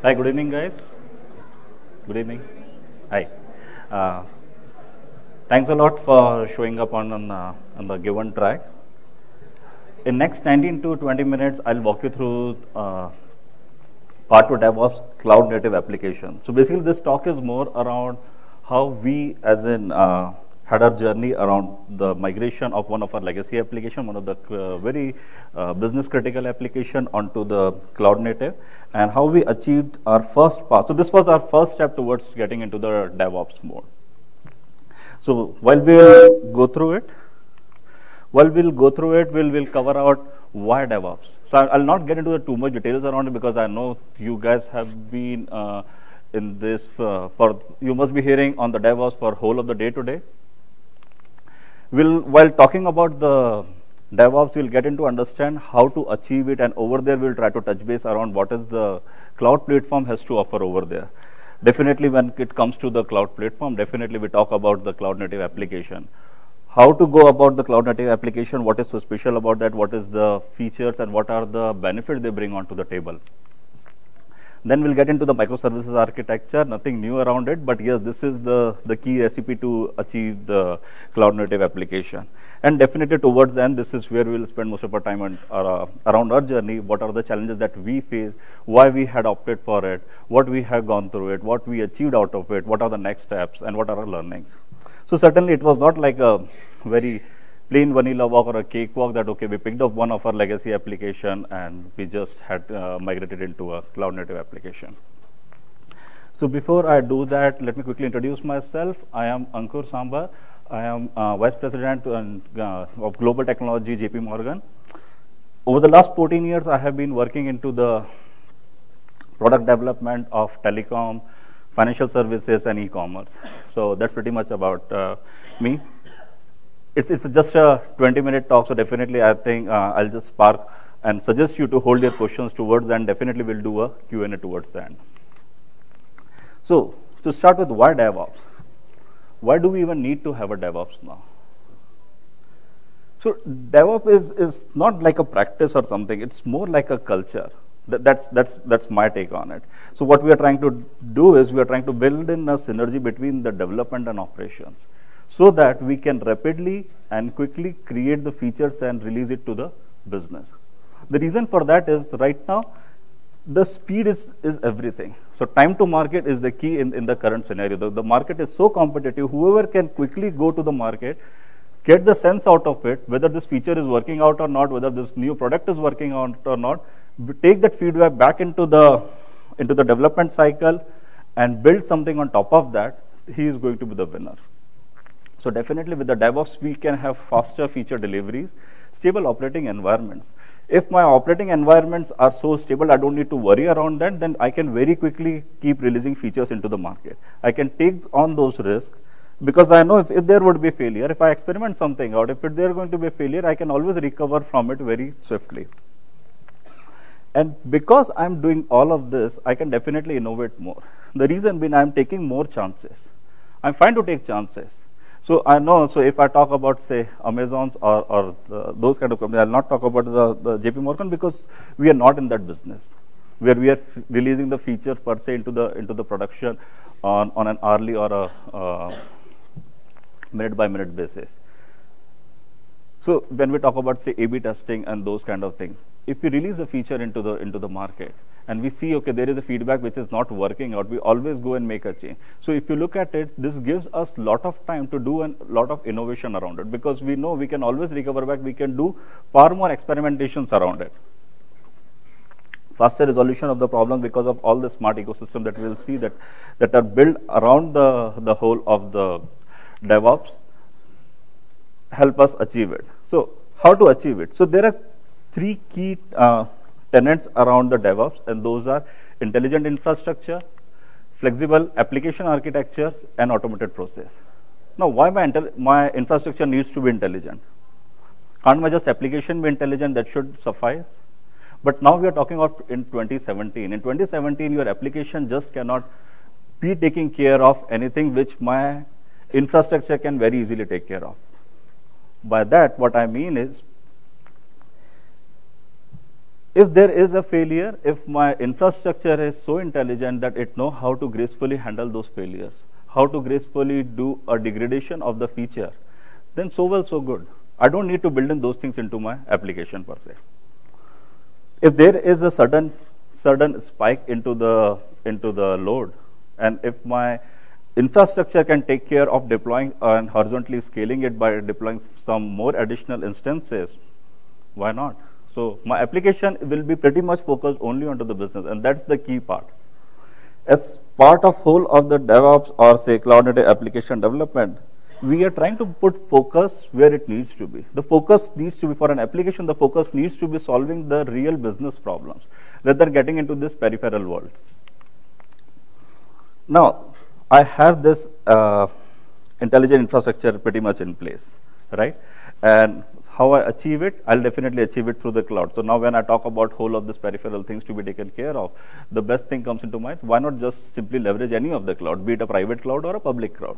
Hi, good evening, guys. Good evening. Hi. Uh, Thanks a lot for showing up on the given track. In next 19 to 20 minutes, I'll walk you through part to DevOps cloud native application. So basically, this talk is more around how we, as in, had our journey around the migration of one of our legacy application, one of the very business critical application onto the cloud native, and how we achieved our first path. So this was our first step towards getting into the DevOps mode. So while we'll go through it, we'll cover out why DevOps. So I'll not get into the too much details around it because I know you guys have been in this you must be hearing on the DevOps for whole of the day today. While talking about the DevOps, we'll get into understand how to achieve it, and over there we'll try to touch base around what is the cloud platform has to offer over there. Definitely when it comes to the cloud platform, definitely we talk about the cloud native application. How to go about the cloud native application, what is so special about that, what is the features and what are the benefits they bring onto the table. Then we'll get into the microservices architecture, nothing new around it, but yes, this is the key recipe to achieve the cloud native application. And definitely towards the end, this is where we'll spend most of our time on, around our journey, what are the challenges that we face, why we had opted for it, what we have gone through it, what we achieved out of it, what are the next steps, and what are our learnings. So certainly it was not like a very plain vanilla walk or a cakewalk that, okay, we picked up one of our legacy application and we just had migrated into a cloud native application. So before I do that, let me quickly introduce myself. I am Ankur Sambhar. I am Vice President of Global Technology, JP Morgan. Over the last 14 years, I have been working into the product development of telecom, financial services, and e-commerce. So that's pretty much about me. It's just a 20-minute talk, so definitely I think I'll just spark and suggest you to hold your questions towards the end. Definitely we'll do a Q&A towards the end. So to start with, why DevOps? Why do we even need to have a DevOps now? So DevOps is not like a practice or something. It's more like a culture. That's my take on it. So what we are trying to do is we are trying to build in a synergy between the development and operations, so that we can rapidly and quickly create the features and release it to the business. The reason for that is right now, the speed is everything. So time to market is the key in the current scenario. The market is so competitive, whoever can quickly go to the market, get the sense out of it, whether this feature is working out or not, whether this new product is working out or not, take that feedback back into the development cycle and build something on top of that, he is going to be the winner. So definitely with the DevOps, we can have faster feature deliveries, stable operating environments. If my operating environments are so stable, I don't need to worry around that, then I can very quickly keep releasing features into the market. I can take on those risks because I know if there would be failure, if I experiment something out, if there going to be a failure, I can always recover from it very swiftly. And because I'm doing all of this, I can definitely innovate more. The reason being, I'm taking more chances. I'm fine to take chances. So I know, so if I talk about, say, Amazons or those kind of companies, I'll not talk about the JP Morgan because we are not in that business, where we are releasing the features per se into the production on an hourly or a minute by minute basis. So when we talk about, say, A/B testing and those kind of things, if we release a feature into the market and we see, okay, there is a feedback which is not working out, we always go and make a change. So if you look at it, this gives us a lot of time to do a lot of innovation around it, because we know we can always recover back, we can do far more experimentations around it. Faster resolution of the problems because of all the smart ecosystem that we'll see that are built around the whole of the DevOps help us achieve it. So how to achieve it? So there are three key tenets around the DevOps, and those are intelligent infrastructure, flexible application architectures, and automated process. Now, why my infrastructure needs to be intelligent? Can't my just application be intelligent? That should suffice. But now we are talking about in 2017. In 2017, your application just cannot be taking care of anything which my infrastructure can very easily take care of. By that, what I mean is, If there is a failure, if my infrastructure is so intelligent that it knows how to gracefully handle those failures, how to gracefully do a degradation of the feature, then so well, so good. I don't need to build in those things into my application per se. If there is a sudden spike into the load, and if my infrastructure can take care of deploying and horizontally scaling it by deploying some more additional instances, why not? So my application will be pretty much focused only onto the business, and that's the key part. As part of whole of the DevOps or say cloud native application development, we are trying to put focus where it needs to be. The focus needs to be for an application, the focus needs to be solving the real business problems rather than getting into this peripheral world. Now, I have this intelligent infrastructure pretty much in place, right? And how I achieve it, I'll definitely achieve it through the cloud. So now when I talk about whole of this peripheral things to be taken care of, the best thing comes into mind, why not just simply leverage any of the cloud, be it a private cloud or a public cloud.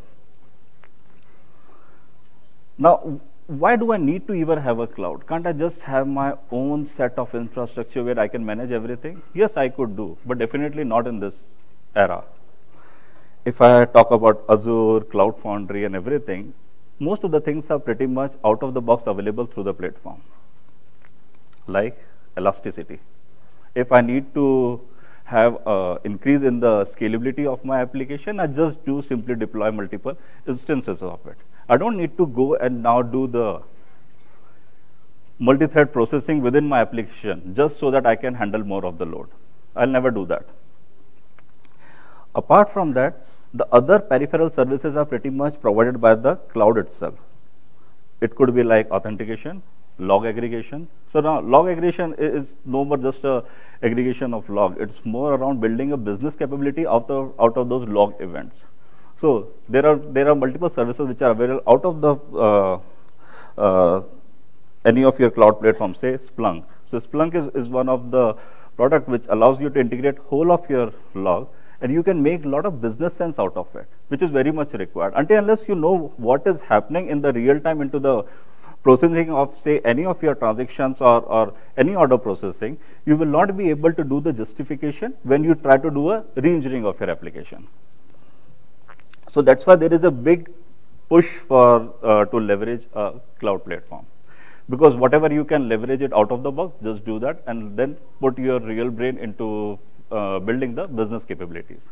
Now, why do I need to even have a cloud? Can't I just have my own set of infrastructure where I can manage everything? Yes, I could do, but definitely not in this era. If I talk about Azure, Cloud Foundry and everything, most of the things are pretty much out of the box available through the platform, like elasticity. If I need to have an increase in the scalability of my application, I just do simply deploy multiple instances of it. I don't need to go and now do the multi-thread processing within my application just so that I can handle more of the load. I'll never do that. Apart from that, the other peripheral services are pretty much provided by the cloud itself. It could be like authentication, log aggregation. So now log aggregation is no more just a aggregation of log. It's more around building a business capability out of those log events. So there are multiple services which are available out of the any of your cloud platforms, say Splunk. So Splunk is one of the product which allows you to integrate whole of your log, and you can make a lot of business sense out of it, which is very much required. Until unless you know what is happening in the real time into the processing of say any of your transactions or any order processing, you will not be able to do the justification when you try to do a re-engineering of your application. So that's why there is a big push for to leverage a cloud platform, because whatever you can leverage it out of the box, just do that and then put your real brain into building the business capabilities.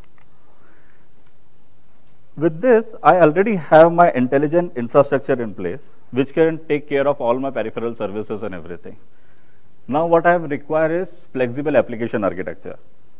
With this, I already have my intelligent infrastructure in place, which can take care of all my peripheral services and everything. Now what I require is flexible application architecture.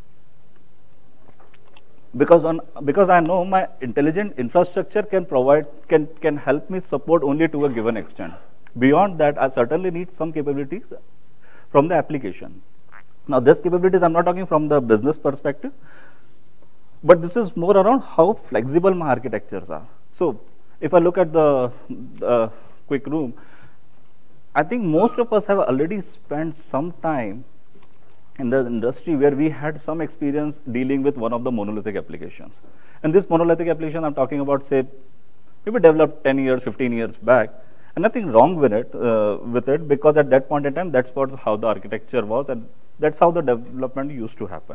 Because I know my intelligent infrastructure can help me support only to a given extent. Beyond that, I certainly need some capabilities from the application. Now, these capabilities, I'm not talking from the business perspective, but this is more around how flexible my architectures are. So, if I look at the quick room, I think most of us have already spent some time in the industry where we had some experience dealing with one of the monolithic applications. And this monolithic application I'm talking about, say, maybe developed 10 years, 15 years back, and nothing wrong with it, because at that point in time, that's how the architecture was, and that's how the development used to happen.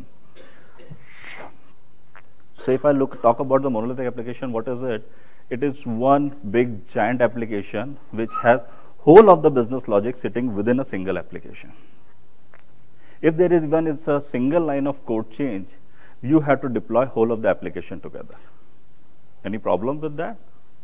So if I talk about the monolithic application, what is it? It is one big giant application which has whole of the business logic sitting within a single application. If there is it's a single line of code change, you have to deploy whole of the application together. Any problem with that?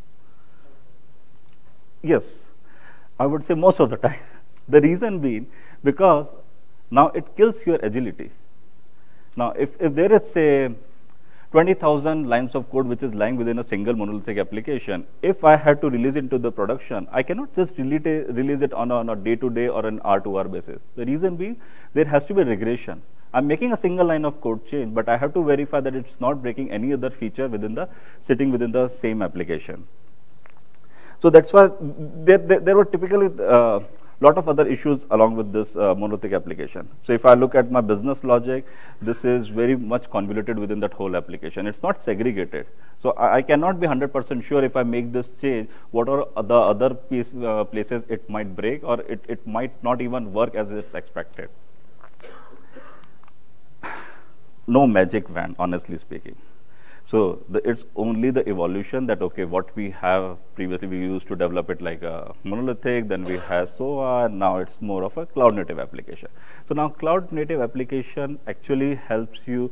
Yes, I would say most of the time. The reason being, because now it kills your agility. Now, if there is, say, 20,000 lines of code which is lying within a single monolithic application, if I had to release it into the production, I cannot just release it on a day-to-day or an hour-to-hour basis. The reason being, there has to be regression. I'm making a single line of code change, but I have to verify that it's not breaking any other feature sitting within the same application. So that's why there were typically lot of other issues along with this monolithic application. So if I look at my business logic, this is very much convoluted within that whole application. It's not segregated. So I cannot be 100% sure if I make this change, what are the other places it might break, or it might not even work as it's expected. no magic wand, honestly speaking. So it's only the evolution that, okay, what we have previously, we used to develop it like a monolithic, then we have SOA, and now it's more of a cloud native application. So now cloud native application actually helps you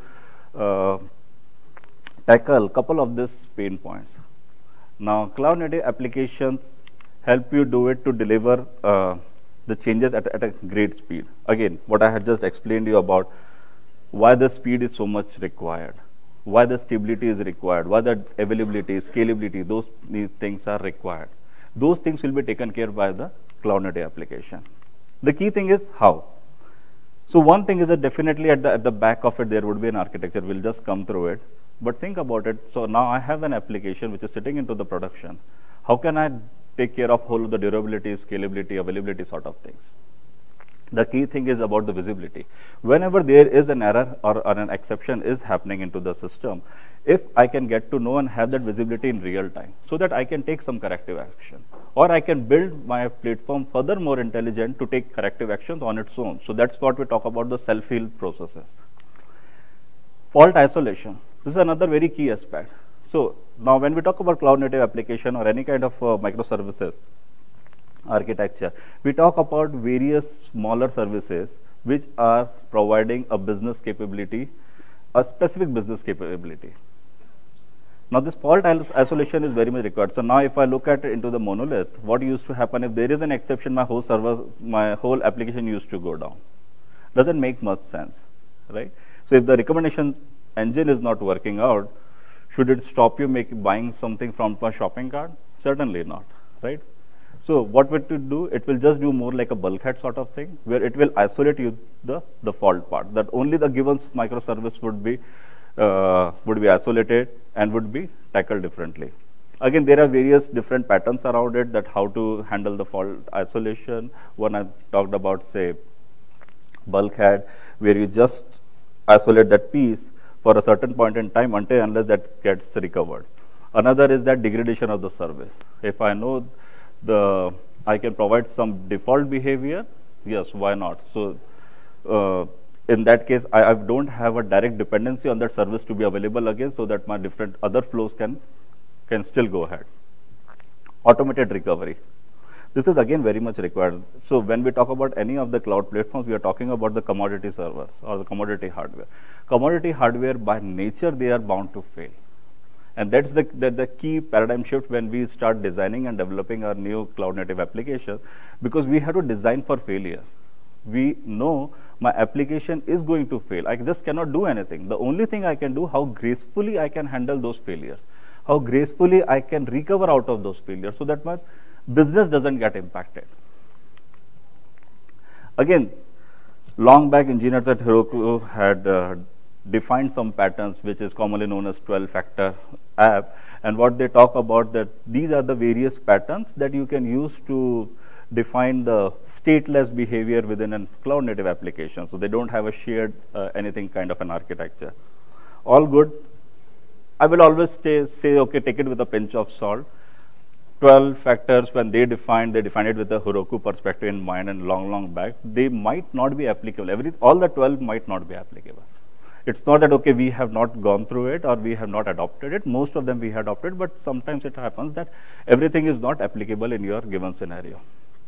tackle a couple of these pain points. Now cloud native applications help you do it to deliver the changes at a great speed. Again, what I had just explained to you about why the speed is so much required, why the stability is required, why the availability, scalability, these things are required. Those things will be taken care by the cloud native application. The key thing is how. So one thing is that definitely at the back of it, there would be an architecture. We'll just come through it. But think about it. So now I have an application which is sitting into the production. How can I take care of whole of the durability, scalability, availability sort of things? The key thing is about the visibility. Whenever there is an error or an exception is happening into the system, if I can get to know and have that visibility in real time, so that I can take some corrective action, or I can build my platform further more intelligent to take corrective actions on its own. So that's what we talk about, the self-heal processes. Fault isolation. This is another very key aspect. So now when we talk about cloud native application or any kind of microservices architecture, we talk about various smaller services which are providing a business capability, a specific business capability. Now this fault isolation is very much required. So now if I look at it into the monolith, what used to happen, if there is an exception, my whole server, my whole application used to go down. Doesn't make much sense, right? So if the recommendation engine is not working out, should it stop you buying something from my shopping cart? Certainly not, right? So what will it do? It will just do more like a bulkhead sort of thing, where it will isolate you the fault part, that only the given microservice would be isolated and would be tackled differently. Again, there are various different patterns around it, that how to handle the fault isolation. One I talked about, say, bulkhead, where you just isolate that piece for a certain point in time until unless that gets recovered. Another is that degradation of the service. If I know I can provide some default behavior, yes, why not? So in that case, I don't have a direct dependency on that service to be available again, so that my different other flows can still go ahead. Automated recovery. This is again very much required. So when we talk about any of the cloud platforms, we are talking about the commodity servers or the commodity hardware. Commodity hardware by nature, they are bound to fail. And that's the key paradigm shift when we start designing and developing our new cloud native application, because we have to design for failure. We know my application is going to fail. I just cannot do anything. The only thing I can do, how gracefully I can handle those failures, how gracefully I can recover out of those failures so that my business doesn't get impacted. Again, long back engineers at Heroku had defined some patterns, which is commonly known as 12-factor app, and what they talk about, that these are the various patterns that you can use to define the stateless behavior within a cloud native application. So they don't have a shared anything kind of an architecture. All good. I will always say, okay, take it with a pinch of salt. 12 factors, when they defined it with a Heroku perspective in mind and long back, they might not be applicable. All the 12 might not be applicable. It's not that, okay, we have not gone through it or we have not adopted it. Most of them we have adopted, but sometimes it happens that everything is not applicable in your given scenario.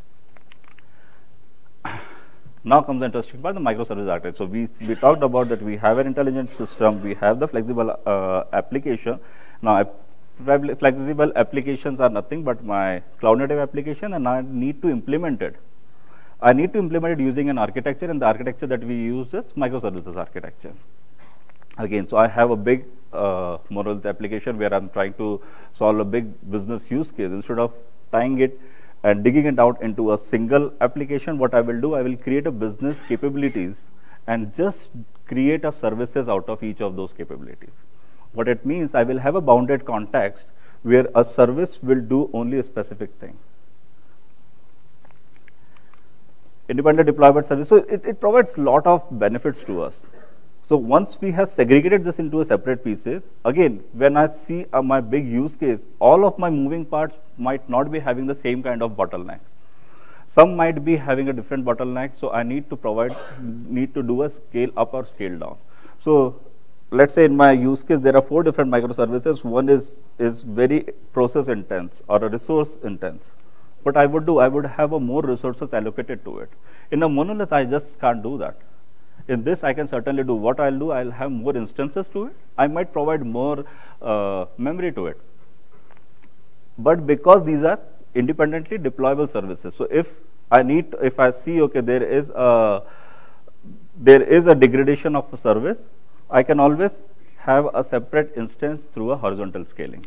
Now comes the interesting part, the microservice architecture. So we talked about that we have an intelligent system, we have the flexible application. Now, flexible applications are nothing but my cloud native application, and I need to implement it. I need to implement it using an architecture, and the architecture that we use is microservices architecture. Again, so I have a big monolith application where I'm trying to solve a big business use case. Instead of tying it and digging it out into a single application, what I will do, I will create a business capabilities and just create a services out of each of those capabilities. What it means, I will have a bounded context where a service will do only a specific thing. Independent deployment service. So it provides a lot of benefits to us. So once we have segregated this into a separate pieces, again, when I see my big use case, all of my moving parts might not be having the same kind of bottleneck. Some might be having a different bottleneck, so I need to do a scale up or scale down. So let's say in my use case, there are 4 different microservices. One is very process intense or a resource intense. What I would have a more resources allocated to it. In a monolith, I just can't do that. In this, I can certainly do. What I'll do, I'll have more instances to it. I might provide more memory to it. But because these are independently deployable services, so if I see, okay, there is a degradation of a service, I can always have a separate instance through a horizontal scaling.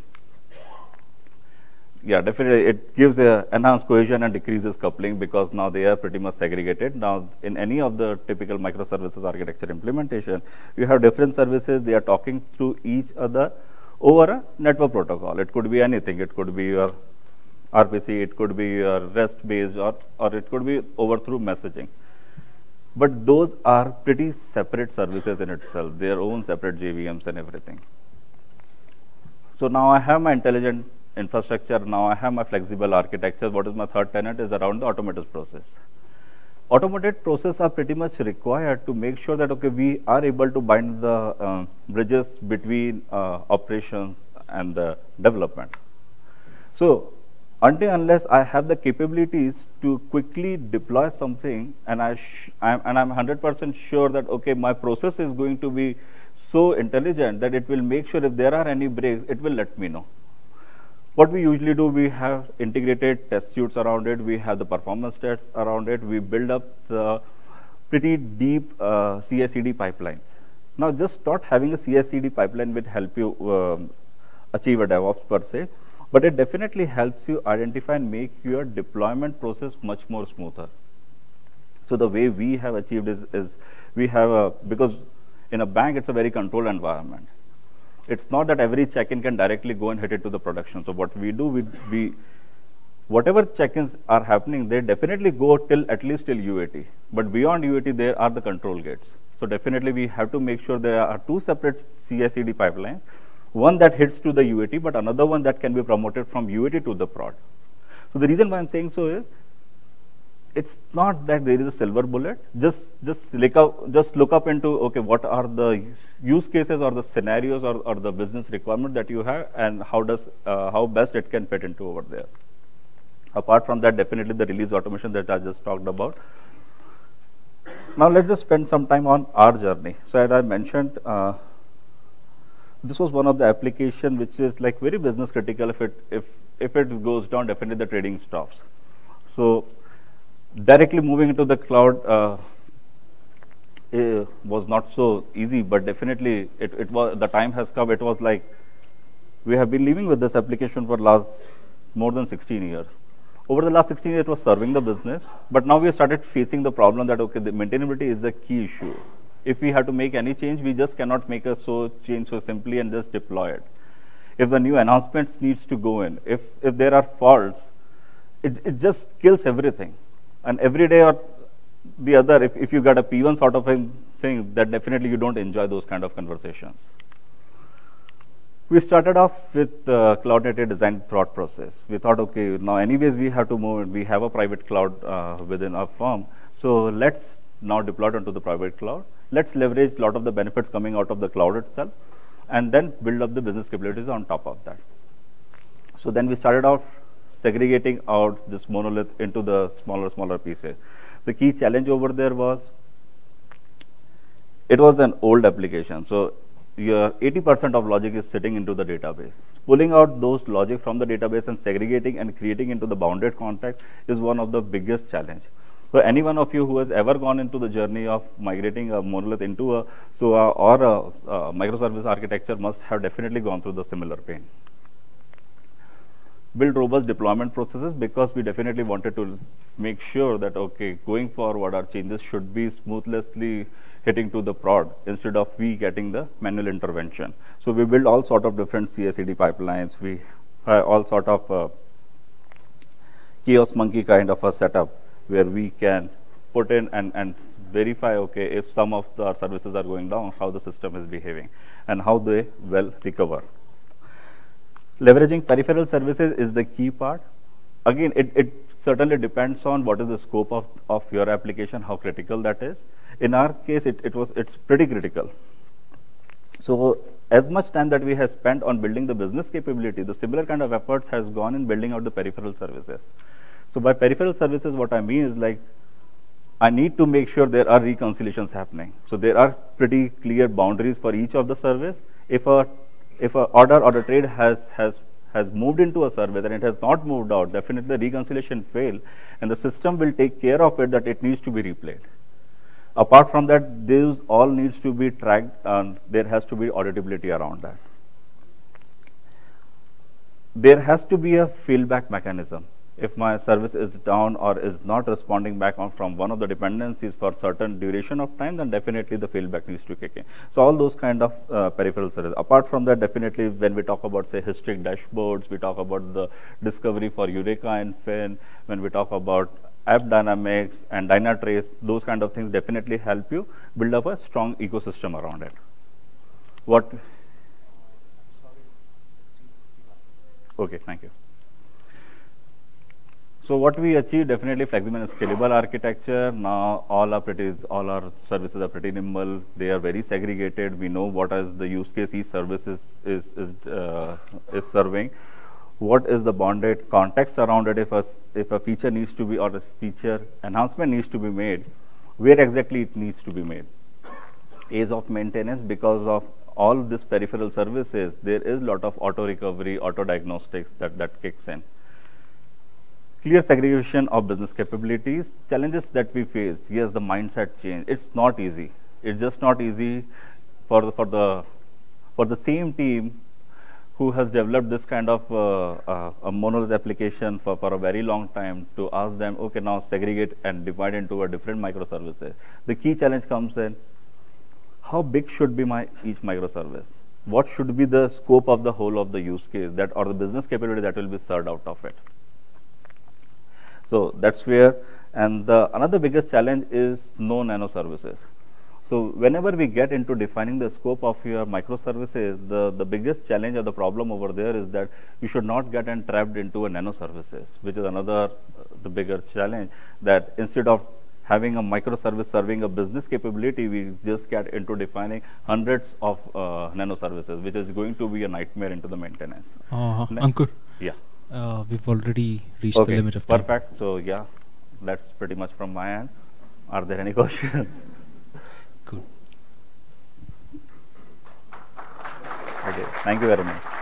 Yeah, definitely it gives a enhanced cohesion and decreases coupling because now they are pretty much segregated. Now in any of the typical microservices architecture implementation, you have different services, they are talking to each other over a network protocol. It could be anything, it could be your RPC, it could be your REST based, or it could be over through messaging. But those are pretty separate services in itself, their own separate JVMs and everything. So now I have my intelligent infrastructure, now I have my flexible architecture. What is my third tenet is around the automated process. Automated process are pretty much required to make sure that, okay, we are able to bind the bridges between operations and the development. So until unless I have the capabilities to quickly deploy something, and I'm 100% sure that, okay, my process is going to be so intelligent that it will make sure if there are any breaks, it will let me know. What we usually do, we have integrated test suites around it, we have the performance tests around it, we build up the pretty deep CI/CD pipelines. Now, just not having a CI/CD pipeline will help you achieve a DevOps per se, but it definitely helps you identify and make your deployment process much more smoother. So the way we have achieved is we have because in a bank, it's a very controlled environment. It's not that every check-in can directly go and hit it to the production. So what we do, we whatever check-ins are happening, they definitely go at least till UAT. But beyond UAT, there are the control gates. So definitely we have to make sure there are 2 separate CI/CD pipelines. One that hits to the UAT, but another one that can be promoted from UAT to the prod. So the reason why I'm saying so is, it's not that there is a silver bullet. Just look up into, okay, what are the use cases or the scenarios or the business requirement that you have, and how best it can fit into over there. Apart from that, definitely the release automation that I just talked about. Now let's just spend some time on our journey. So as I mentioned, this was one of the application which is like very business critical. If it goes down, definitely the trading stops. So directly moving into the cloud was not so easy, but definitely it was, the time has come. It was like we have been living with this application for last more than 16 years. Over the last 16 years, it was serving the business, but now we have started facing the problem that, okay, the maintainability is the key issue. If we have to make any change, we just cannot make a change so simply and just deploy it. If the new announcements needs to go in, if there are faults, it just kills everything. And every day or the other, if you got a P1 sort of a thing, that definitely you don't enjoy those kind of conversations. We started off with cloud native design thought process. We thought, okay, now anyways we have to move. We have a private cloud within our firm, so let's now deploy it onto the private cloud. Let's leverage a lot of the benefits coming out of the cloud itself, and then build up the business capabilities on top of that. So then we started off segregating out this monolith into the smaller pieces. The key challenge over there was, it was an old application. So your 80% of logic is sitting into the database. Pulling out those logic from the database and segregating and creating into the bounded context is one of the biggest challenge. So any one of you who has ever gone into the journey of migrating a monolith into a microservice architecture must have definitely gone through the similar pain. Build robust deployment processes, because we definitely wanted to make sure that, okay, going forward, our changes should be smoothly hitting to the prod instead of we getting the manual intervention. So we build all sort of different CI/CD pipelines. We have all sort of chaos monkey kind of a setup where we can put in and verify, okay, if some of the services are going down, how the system is behaving and how they will recover. Leveraging peripheral services is the key part. Again, it certainly depends on what is the scope of your application, how critical that is. In our case, it's pretty critical. So as much time that we have spent on building the business capability, the similar kind of efforts has gone in building out the peripheral services. So by peripheral services, what I mean is like, I need to make sure there are reconciliations happening. So there are pretty clear boundaries for each of the service. If a order or a trade has moved into a service and it has not moved out, definitely the reconciliation fail, and the system will take care of it that it needs to be replayed. Apart from that, this all needs to be tracked, and there has to be auditability around that. There has to be a fallback mechanism. If my service is down or is not responding back on from one of the dependencies for certain duration of time, then definitely the fallback needs to kick in. So all those kind of peripheral services. Apart from that, definitely when we talk about, say, historic dashboards, we talk about the discovery for Eureka and Fin, when we talk about app dynamics and Dynatrace, those kind of things definitely help you build up a strong ecosystem around it. What? Okay, thank you. So what we achieve, definitely flexible and scalable architecture. Now all our services are pretty nimble. They are very segregated. We know what is the use case each service is serving. What is the bonded context around it? If a feature needs to be, or a feature enhancement needs to be made, where exactly it needs to be made? Ease of maintenance, because of all these peripheral services, there is a lot of auto recovery, auto diagnostics that kicks in. Clear segregation of business capabilities. Challenges that we faced, yes, the mindset change. It's not easy. It's just not easy for the same team who has developed this kind of a monolith application for a very long time, to ask them, okay, now segregate and divide into a different microservices. The key challenge comes in, how big should be each microservice? What should be the scope of the whole of the use case that, or the business capability that will be served out of it? So that's where, and another biggest challenge is no nano services. So whenever we get into defining the scope of your microservices, the biggest challenge or the problem over there is that you should not get entrapped into a nano services, which is another, the bigger challenge, that instead of having a microservice serving a business capability, we just get into defining hundreds of nano services, which is going to be a nightmare into the maintenance. Ankur? Yeah. We've already reached the limit of time. Perfect. So yeah, that's pretty much from my end. Are there any questions? Good. Okay. Thank you very much.